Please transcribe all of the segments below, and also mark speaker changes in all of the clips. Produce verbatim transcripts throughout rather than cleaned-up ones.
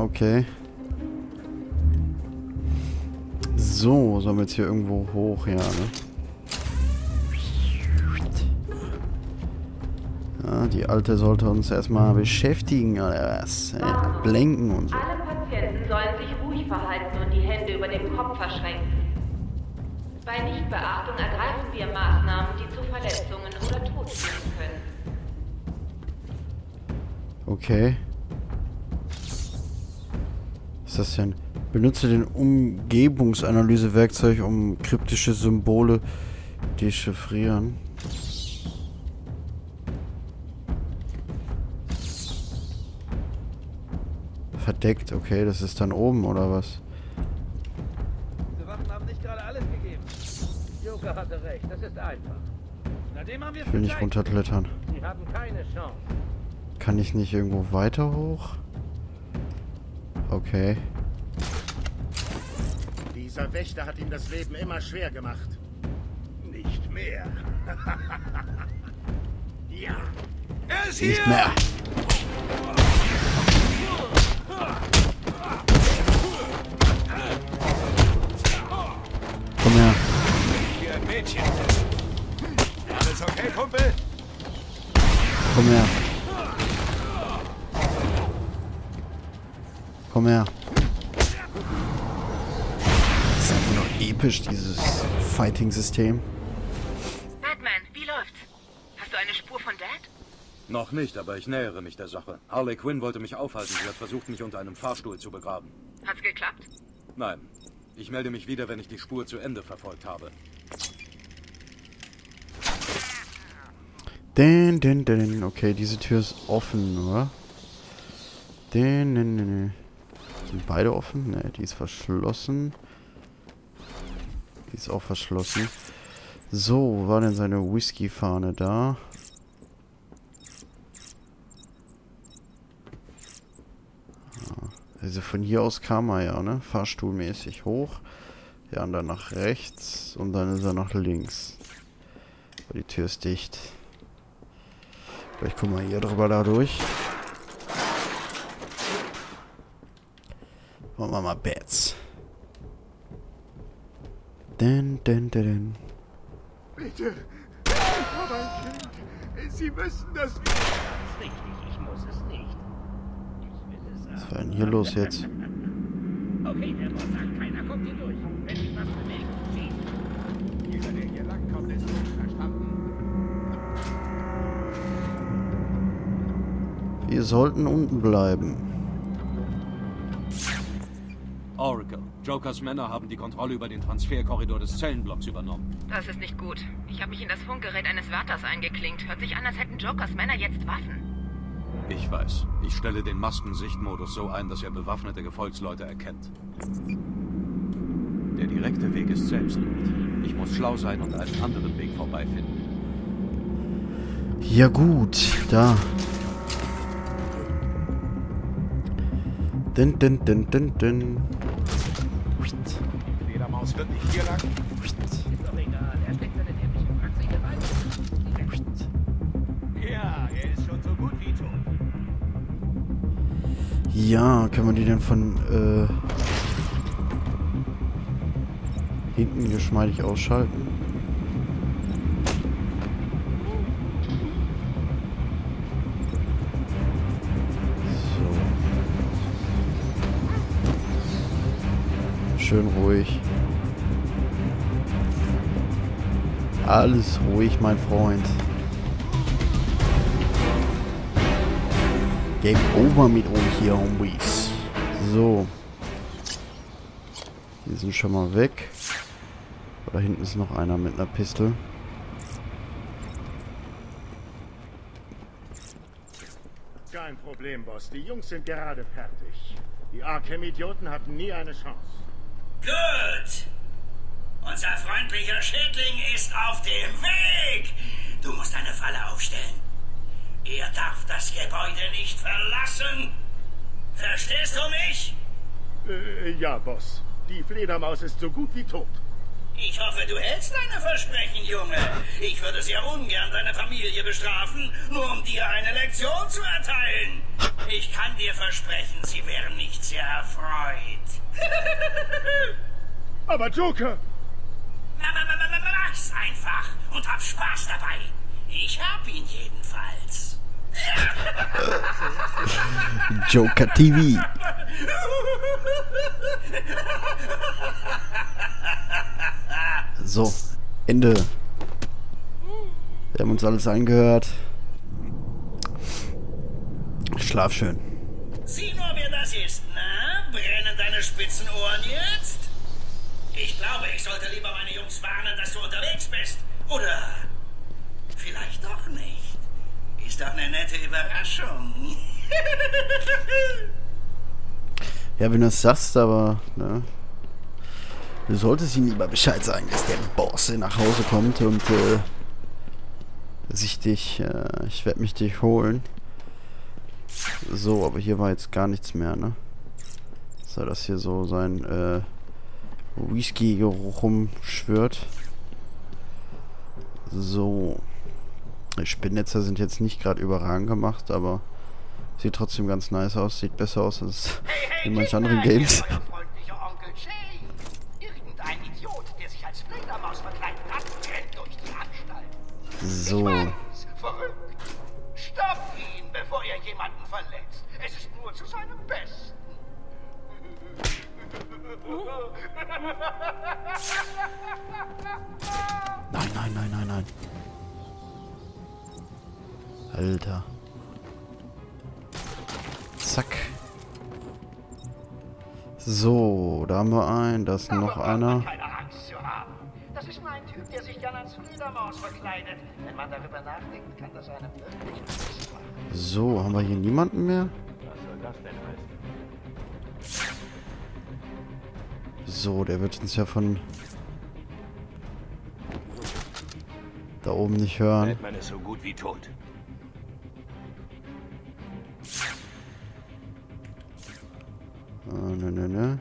Speaker 1: Okay. So, sollen wir jetzt hier irgendwo hoch? Ja, ne? Ja, die Alte sollte uns erstmal beschäftigen, oder was? Ja, blenken und so.
Speaker 2: Alle Patienten sollen sich ruhig verhalten und die Hände über dem Kopf verschränken. Bei Nichtbeachtung ergreifen wir Maßnahmen, die zu Verletzungen oder Tod führen können.
Speaker 1: Okay. Was ist das denn? Benutze den Umgebungsanalyse-Werkzeug, um kryptische Symbole dechiffrieren. Verdeckt, okay, das ist dann oben, oder was?
Speaker 3: Diese Waffen haben nicht gerade alles gegeben. Joker hatte recht, das ist einfach. Nachdem haben wir
Speaker 1: Ich will nicht runterklettern.
Speaker 3: Sie haben keine Chance.
Speaker 1: Kann ich nicht irgendwo weiter hoch? Okay.
Speaker 4: Dieser Wächter hat ihm das Leben immer schwer gemacht. Nicht mehr. Ja. Er ist hier!
Speaker 1: Nicht mehr. Komm her.
Speaker 4: Wie ein Mädchen. Alles okay, Kumpel?
Speaker 1: Komm her. Komm her. Das ist einfach nur episch, dieses Fighting-System.
Speaker 2: Batman, wie läuft's? Hast du eine Spur von Dad?
Speaker 5: Noch nicht, aber ich nähere mich der Sache. Harley Quinn wollte mich aufhalten. Sie hat versucht, mich unter einem Fahrstuhl zu begraben.
Speaker 2: Hat's geklappt?
Speaker 5: Nein. Ich melde mich wieder, wenn ich die Spur zu Ende verfolgt habe.
Speaker 1: Den, den, den. Okay, diese Tür ist offen, oder? Den, den, den. Sind beide offen? Ne, die ist verschlossen. Die ist auch verschlossen. So, wo war denn seine Whisky-Fahne da? Also von hier aus kam er ja, ne? Fahrstuhlmäßig hoch. Ja, und dann nach rechts. Und dann ist er nach links. Aber die Tür ist dicht. Vielleicht kommen wir hier drüber da durch. Machen wir mal Bats. Den, den, den, den.
Speaker 4: Bitte. Oh, mein Kind. Sie müssen das...
Speaker 3: Das ist richtig, ich muss es nicht. Ich will es
Speaker 1: Was war denn hier los jetzt?
Speaker 3: Okay, der Boss sagt, keiner kommt hier durch. Wenn sich was bewegt, zieht. Jeder, der hier lang kommt, ist nicht verstanden.
Speaker 1: Wir sollten unten bleiben.
Speaker 5: Oracle, Jokers Männer haben die Kontrolle über den Transferkorridor des Zellenblocks übernommen.
Speaker 2: Das ist nicht gut. Ich habe mich in das Funkgerät eines Wärters eingeklinkt. Hört sich an, als hätten Jokers Männer jetzt Waffen.
Speaker 5: Ich weiß. Ich stelle den Maskensichtmodus so ein, dass er bewaffnete Gefolgsleute erkennt. Der direkte Weg ist Selbstmord. Ich muss schlau sein und einen anderen Weg vorbeifinden.
Speaker 1: Ja gut, da. Den, den, den, den, den.
Speaker 4: Die Fledermaus wird nicht hier lang.
Speaker 3: Ist doch egal, er steckt seine dämliche Praxis hier rein. Ja, er ist schon so gut wie tot.
Speaker 1: Ja, kann man die denn von äh, hinten geschmeidig ausschalten? Schön ruhig. Alles ruhig, mein Freund. Game over mit euch hier, Homeboys. So. Die sind schon mal weg. Da hinten ist noch einer mit einer Pistole.
Speaker 4: Kein Problem, Boss. Die Jungs sind gerade fertig. Die Arkham-Idioten hatten nie eine Chance.
Speaker 6: Gut. Unser freundlicher Schädling ist auf dem Weg. Du musst eine Falle aufstellen. Er darf das Gebäude nicht verlassen. Verstehst du mich?
Speaker 4: Äh, ja, Boss. Die Fledermaus ist so gut wie tot.
Speaker 6: Ich hoffe, du hältst deine Versprechen, Junge. Ich würde sehr ungern deine Familie bestrafen, nur um dir eine Lektion zu erteilen. Ich kann dir versprechen, sie wären nicht sehr erfreut.
Speaker 4: Aber Joker!
Speaker 6: Mach's einfach und hab Spaß dabei. Ich hab ihn jedenfalls.
Speaker 1: Joker T V. So, Ende. Wir haben uns alles angehört. Schlaf schön.
Speaker 6: Sieh nur, wer das ist, na? Brennen deine spitzen Ohren jetzt? Ich glaube, ich sollte lieber meine Jungs warnen, dass du unterwegs bist. Oder vielleicht doch nicht. Ist doch eine nette Überraschung.
Speaker 1: Ja, wenn du es sagst, aber, ne? Du solltest ihm lieber Bescheid sagen, dass der Boss nach Hause kommt und, äh, sich dich, äh, ich werde mich dich holen. So, aber hier war jetzt gar nichts mehr, ne? So, dass hier so sein, äh, Whisky-Geruch rumschwirrt. So. Die Spinnnetze sind jetzt nicht gerade überragend gemacht, aber sieht trotzdem ganz nice aus. Sieht besser aus als
Speaker 7: Hey, hey,
Speaker 1: in manchen
Speaker 7: Kinder,
Speaker 1: anderen Games.
Speaker 7: hier ist euer freundlicher Onkel Jay. Irgendein Idiot, der sich als Fledermaus verkleidet hat, rennt durch die Anstalt.
Speaker 1: So.
Speaker 7: Ich weiß, verrückt. Stoppt ihn, bevor er jemanden verletzt. Es ist nur zu seinem Besten.
Speaker 1: Nein, nein, nein, nein, nein. Alter. Zack. So, da haben wir einen. Da ist noch
Speaker 7: Davon braucht
Speaker 1: einer.
Speaker 7: man keine Angst zu haben. Das ist nur ein Typ, der sich gern als Fledermaus verkleidet. Wenn man darüber nachdenkt, kann das einem wirklich Angst machen.
Speaker 1: So, haben wir hier niemanden mehr?
Speaker 3: Was soll das denn heißen?
Speaker 1: So, der wird uns ja von da oben nicht hören.
Speaker 3: Batman ist so gut wie tot.
Speaker 1: Ah, ne, ne, ne.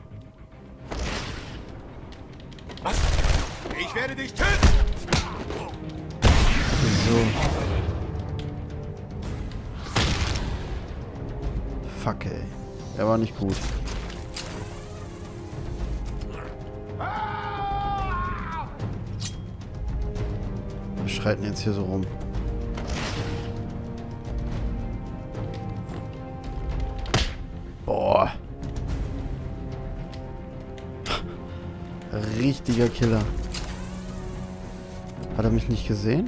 Speaker 3: Was? Ich werde dich töten!
Speaker 1: So. Fuck, ey. Er war nicht gut. Wir schreiten jetzt hier so rum. Boah. Richtiger Killer. Hat er mich nicht gesehen?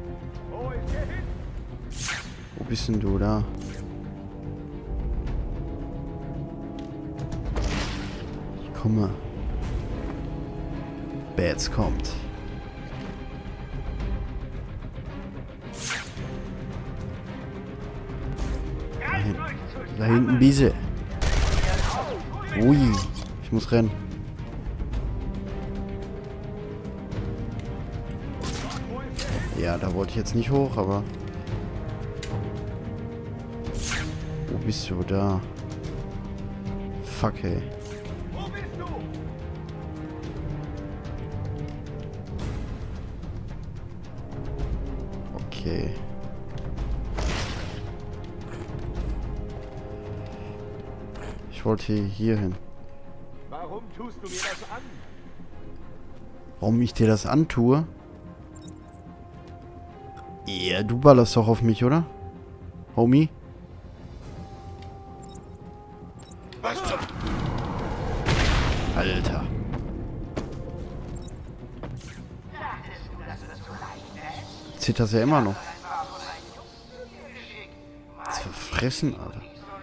Speaker 1: Wo bist denn du da? Ich komme. Bats kommt. Da, hin da hinten Biese. Ui, ich muss rennen. Ja, da wollte ich jetzt nicht hoch, aber... Wo bist du? Da. Fuck, ey.
Speaker 3: Wo bist du?
Speaker 1: Okay. Ich wollte hier hin.
Speaker 3: Warum tust du mir das an?
Speaker 1: Warum ich dir das antue? Ja, du ballerst doch auf mich, oder? Homie?
Speaker 3: Was zum...
Speaker 1: Alter. Zitterst ja immer noch. Das verfressen, Alter.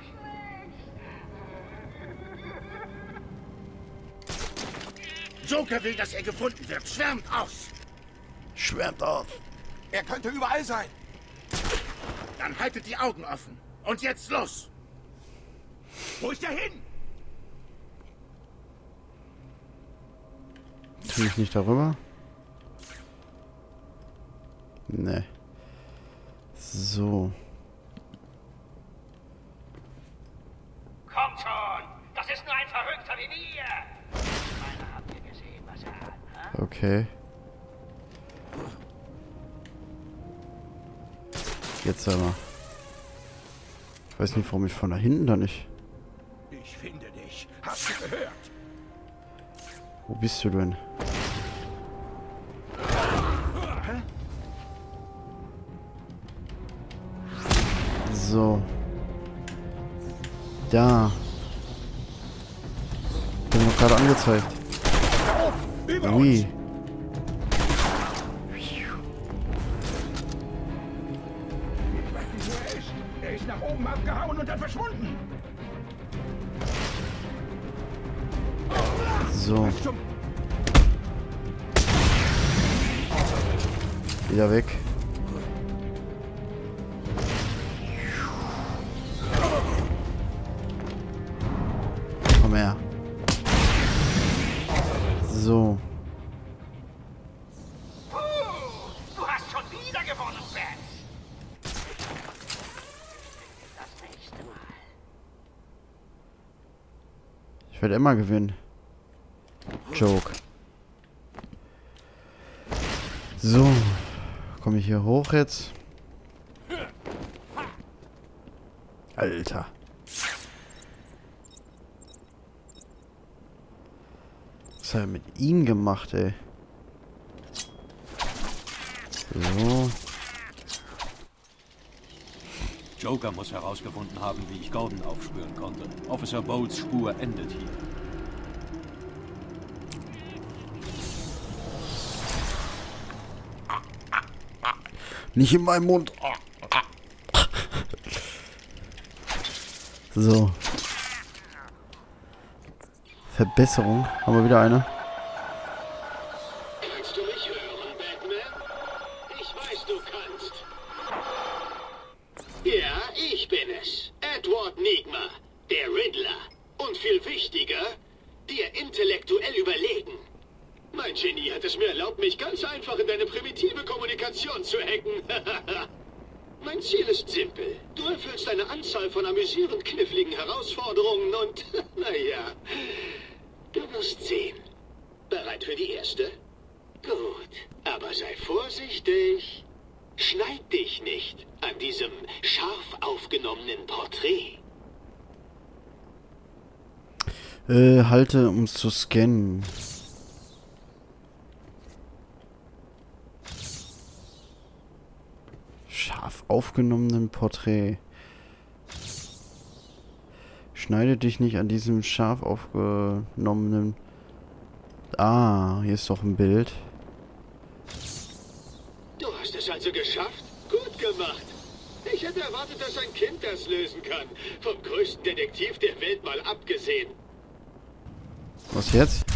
Speaker 4: Joker will, dass er gefunden wird. Schwärmt aus.
Speaker 1: Schwärmt auf.
Speaker 3: Er könnte überall sein.
Speaker 4: Dann haltet die Augen offen. Und jetzt los.
Speaker 3: Wo ist er hin?
Speaker 1: Tue ich nicht darüber? Ne. So.
Speaker 7: Kommt schon! Das ist nur ein Verrückter wie wir! Ich meine, habt ihr gesehen, was er hat, ha?
Speaker 1: Okay. Jetzt aber. Ich weiß nicht, warum ich von da hinten da nicht...
Speaker 3: Ich finde dich. Hast du gehört?
Speaker 1: Wo bist du denn? So. Da. Ich hab noch gerade angezeigt. Ui.
Speaker 3: Er ist nach oben abgehauen und dann verschwunden.
Speaker 1: So. Wieder weg. Komm her. So.
Speaker 7: Du hast schon wieder gewonnen, Bats. Das nächste Mal.
Speaker 1: Ich werde immer gewinnen. Joke. So. Komme ich hier hoch jetzt? Alter. Was hat er mit ihm gemacht, ey? So.
Speaker 5: Joker muss herausgefunden haben, wie ich Gordon aufspüren konnte. Officer Bolts Spur endet hier.
Speaker 1: Nicht in meinem Mund. So. Verbesserung. Haben wir wieder eine.
Speaker 8: Kannst du mich hören, Batman? Ich weiß, du kannst. Ja, ich bin es. Edward Nygma, der Riddler. Und viel wichtiger, dir intellektuell überlegen. Mein Genie hat es mir erlaubt, mich ganz einfach in deine primitive Kommunikation zu hacken. Mein Ziel ist simpel. Du erfüllst eine Anzahl von amüsierend kniffligen Herausforderungen und, naja, du wirst sehen. Bereit für die erste? Gut, aber sei vorsichtig. Schneid dich nicht an diesem scharf aufgenommenen Porträt.
Speaker 1: Äh, halte, um es zu scannen. Scharf aufgenommenen Porträt. Schneide dich nicht an diesem scharf aufgenommenen... Ah, hier ist doch ein Bild.
Speaker 8: Du hast es also geschafft? Gut gemacht. Ich hätte erwartet, dass ein Kind das lösen kann. Vom größten Detektiv der Welt mal abgesehen.
Speaker 1: Was jetzt?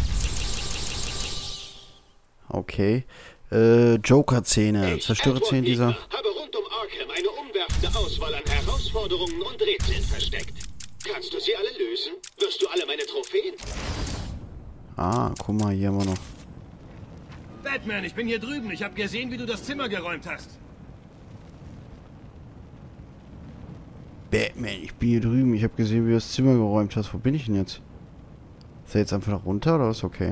Speaker 1: Okay. Äh, Joker-Szene. Zerstöre-Szene dieser...
Speaker 8: habe rund um Arkham eine umwerfende Auswahl an Herausforderungen und Rätseln versteckt. Kannst du sie alle lösen? Wirst du alle meine Trophäen?
Speaker 1: Ah, guck mal, hier haben wir noch...
Speaker 3: Batman, ich bin hier drüben. Ich habe gesehen, wie du das Zimmer geräumt hast.
Speaker 1: Batman, ich bin hier drüben. Ich habe gesehen, wie du das Zimmer geräumt hast. Wo bin ich denn jetzt? Ist er jetzt einfach noch runter oder ist okay?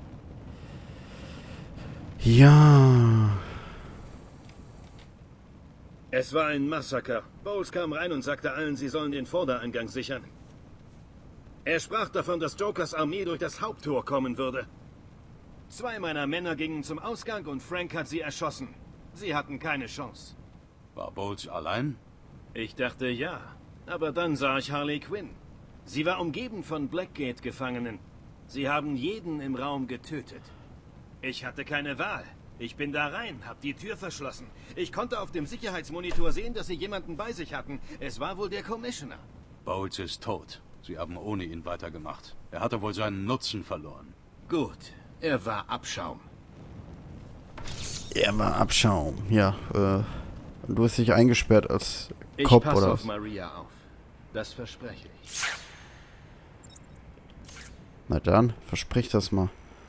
Speaker 1: Ja.
Speaker 3: Es war ein Massaker. Bowles kam rein und sagte allen, sie sollen den Vordereingang sichern. Er sprach davon, dass Jokers Armee durch das Haupttor kommen würde. Zwei meiner Männer gingen zum Ausgang und Frank hat sie erschossen. Sie hatten keine Chance.
Speaker 5: War Bolts allein?
Speaker 3: Ich dachte ja, aber dann sah ich Harley Quinn. Sie war umgeben von Blackgate-Gefangenen. Sie haben jeden im Raum getötet. Ich hatte keine Wahl. Ich bin da rein, hab die Tür verschlossen. Ich konnte auf dem Sicherheitsmonitor sehen, dass sie jemanden bei sich hatten. Es war wohl der Commissioner.
Speaker 5: Bolts ist tot. Sie haben ohne ihn weitergemacht. Er hatte wohl seinen Nutzen verloren.
Speaker 3: Gut, er war Abschaum.
Speaker 1: Er war Abschaum. Ja, äh... du hast dich eingesperrt als
Speaker 3: Ich
Speaker 1: Cop
Speaker 3: passe
Speaker 1: oder
Speaker 3: auf
Speaker 1: was?
Speaker 3: Maria auf. Das verspreche ich.
Speaker 1: Na dann, versprich das mal.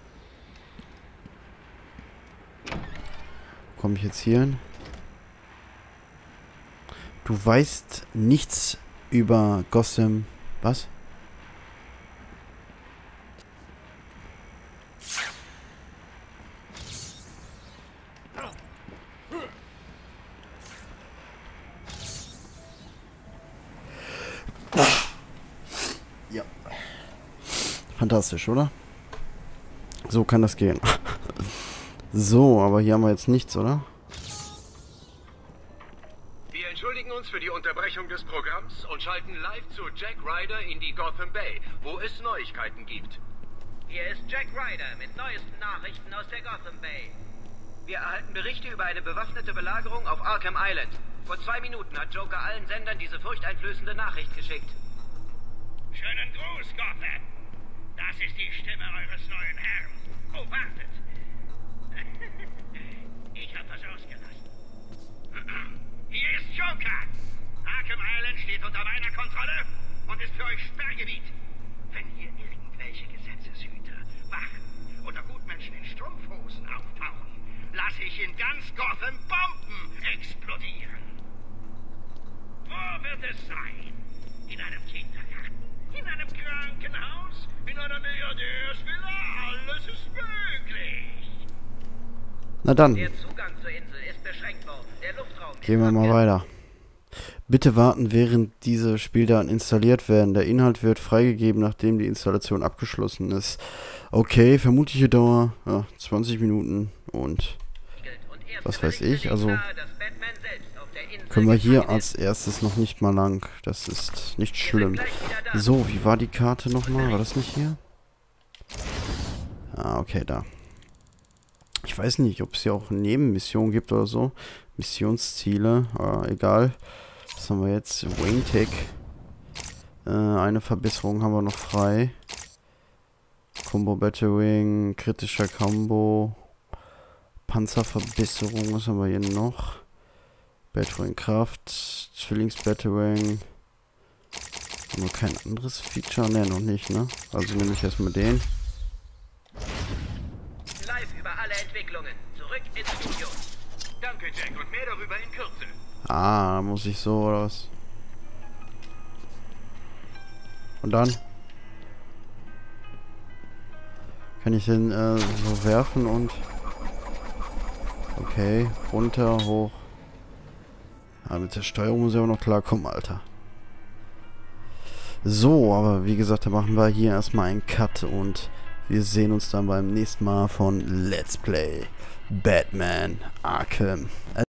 Speaker 1: Komme ich jetzt hier hin? Du weißt nichts über Gotham. Was? Ja. Fantastisch, oder? So kann das gehen. So, aber hier haben wir jetzt nichts, oder?
Speaker 9: Wir entschuldigen uns für die Unterbrechung des Programms und schalten live zu Jack Ryder in die Gotham Bay, wo es Neuigkeiten gibt.
Speaker 10: Hier ist Jack Ryder mit neuesten Nachrichten aus der Gotham Bay. Wir erhalten Berichte über eine bewaffnete Belagerung auf Arkham Island. Vor zwei Minuten hat Joker allen Sendern diese furchteinflößende Nachricht geschickt.
Speaker 6: Schönen Gruß, Gotham. Das ist die Stimme eures neuen Herrn. Oh, wartet. Ich hab was ausgelassen. Hier ist Joker. Arkham Island steht unter meiner Kontrolle und ist für euch Sperrgebiet. Wenn hier irgendwelche Gesetzeshüter, Wachen oder Gutmenschen in Strumpfhosen auftauchen, lasse ich in ganz Gotham Bomben explodieren. Wo wird es sein? In einem Kindergarten? In einem Krankenhaus? In einer Milliardärsvilla? Alles ist möglich.
Speaker 1: Na dann.
Speaker 10: Der Zugang zur Insel ist beschränkt worden. Der Luftraum
Speaker 1: Gehen wir mal weiter. Bitte warten, während diese Spieldaten installiert werden. Der Inhalt wird freigegeben, nachdem die Installation abgeschlossen ist. Okay, vermutliche Dauer ja, zwanzig Minuten und was weiß ich. Also können wir hier als erstes noch nicht mal lang. Das ist nicht schlimm. So, wie war die Karte nochmal? War das nicht hier? Ah, okay, da. Ich weiß nicht, ob es hier auch Nebenmissionen gibt oder so. Missionsziele, äh, egal. Was haben wir jetzt? Wayne Tech. Äh, eine Verbesserung haben wir noch frei. Combo Battering, kritischer Combo. Panzerverbesserung, was haben wir hier noch? Battering Kraft, Zwillings Battering. Haben wir kein anderes Feature? Ne, noch nicht, ne? Also nehme ich erstmal den.
Speaker 10: Live über alle Entwicklungen. Zurück ins Studio.
Speaker 9: Danke, Jack, und mehr darüber in Kürze.
Speaker 1: Ah, muss ich so oder was? Und dann? Kann ich den äh, so werfen und... Okay, runter, hoch. Ah, mit der Steuerung muss ich aber noch klarkommen, Alter. So, aber wie gesagt, da machen wir hier erstmal einen Cut und wir sehen uns dann beim nächsten Mal von Let's Play Batman Arkham